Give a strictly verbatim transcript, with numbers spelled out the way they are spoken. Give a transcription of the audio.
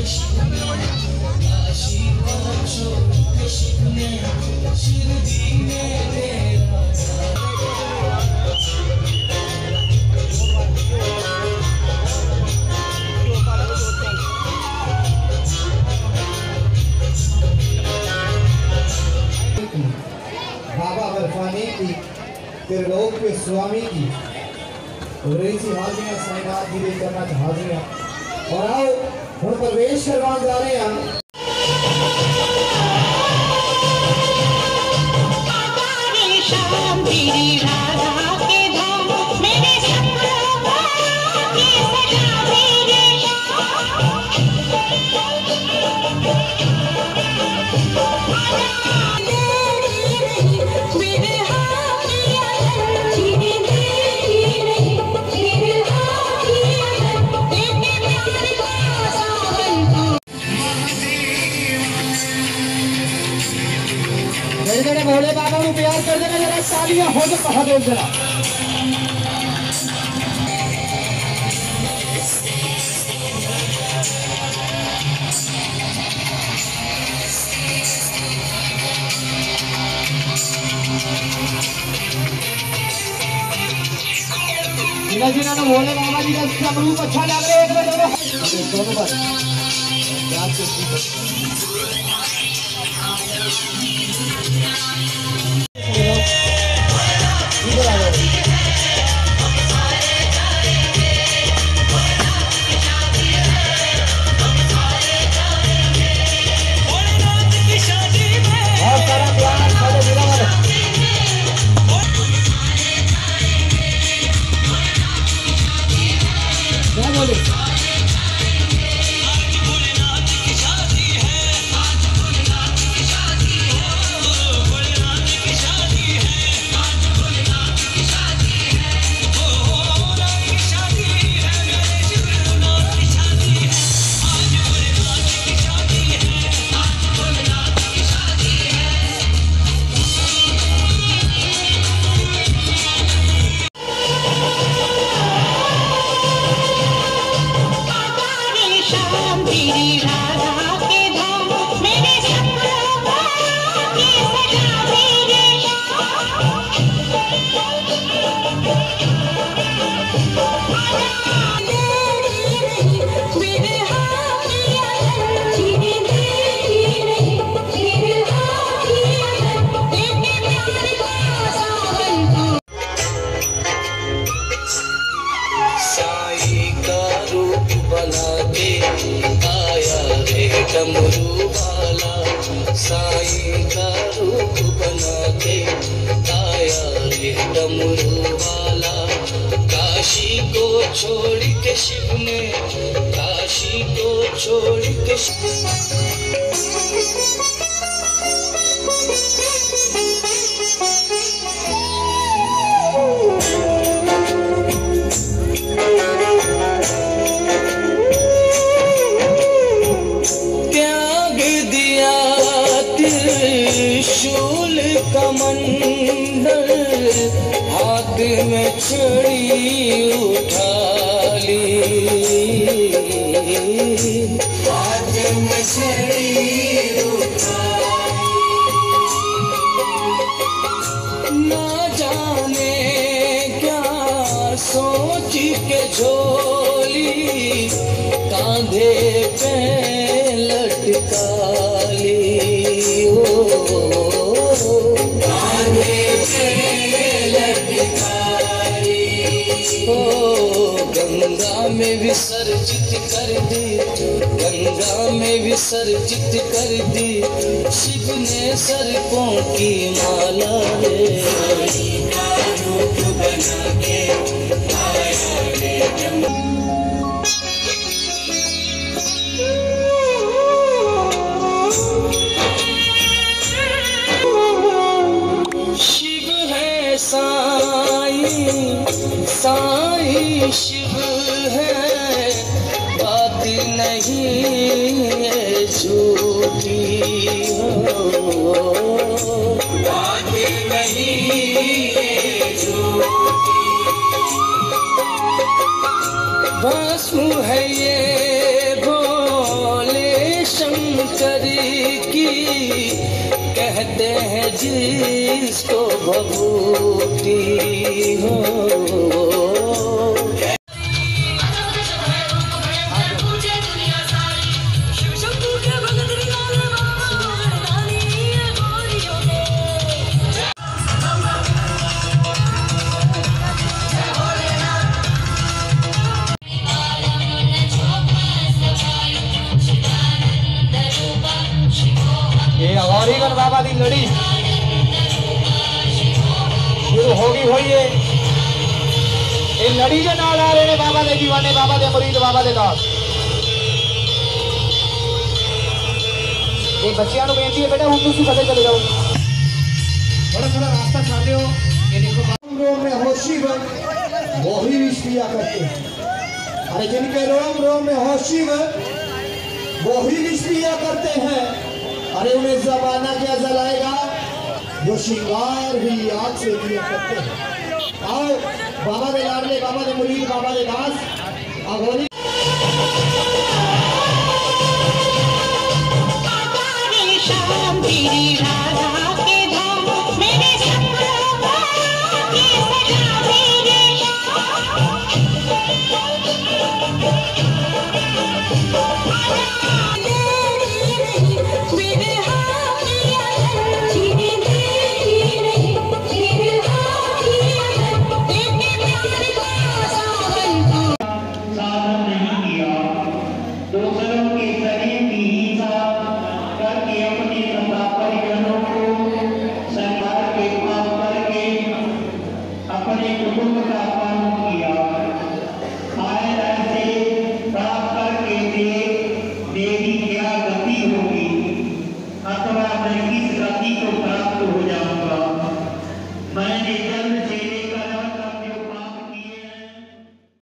बाबा बर्फानी की त्रिलोक के स्वामी की रेसी हाजियां साइनाथ जी दे करना हाजियां और आओ हम प्रवेश करवा जा रहे हैं। भोले बाबा को प्यार कर देना जरा तालियां हो तो कहा दो जरा। जिना जिना ने भोले बाबा जी का स्वरूप अच्छा लग रहा है एक बार दोनों दोनों बार डमरू वाला साईं का रूप बना के आया रे डमरू वाला। काशी को छोड़ के शिव ने काशी को छोड़ के त्रिशूल कमंडल हाथ में छड़ी उठा ली, हाथ में छड़ी उठा ली। ना जाने क्या सोच के झोली कांधे पे लटका ली। गंगा में विसर्जित कर दी, गंगा में विसर्जित कर दी शिव ने सर्पों की माला रे। का रूप बना के आया रे शिव है साईं, साईं शिव है, बात नहीं है झूठी हो, बात नहीं है झूठी। भस्म है ये भोले शंकरी की कहते हैं जिसको भभूति हो। ये गौरीगढ़ बाबा की लड़ी शुरू होगी हुई है। ये लड़ी के नाल आ रहे ने बाबा दे दीवाने, बाबा दे मुरीद, बाबा दे दास। ये बच्चियां नु बेनती है बेटा हम तुसी फते चले जाओ, थोड़ा थोड़ा रास्ता छाड़ दो। ये देखो रोम में होशी वो ही विष पिया करते हैं। अरे जिनके रोम रोम में होशी वो ही विष पिया करते हैं। अरे उन्हें जमाना क्या जलाएगा, जो श्रृंगार भी आग से दिया करते हैं। आओ बाबा दे लाडले, बाबा दे मुरीद, बाबा दे दास अगोरी मैंने